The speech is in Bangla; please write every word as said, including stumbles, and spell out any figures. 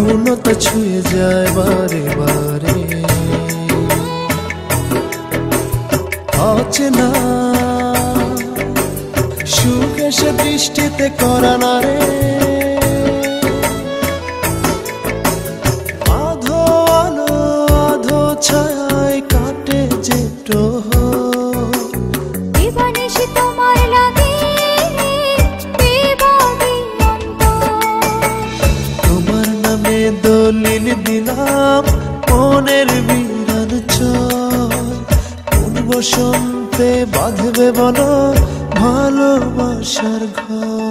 পূর্ণতা ছুঁয়ে যায় বারে বারে। অচেনা সুখ এসে দৃষ্টিতে করা না রে, আধো আলো আধো ছায় কাটে যে দিবানিশি তোমার লাগে বিবাদী তোমার নামে দলিল দিলাম মনের বিরান চল। কোন বসন্তে বাঁধবে বলো ভালোবাসার ঘর।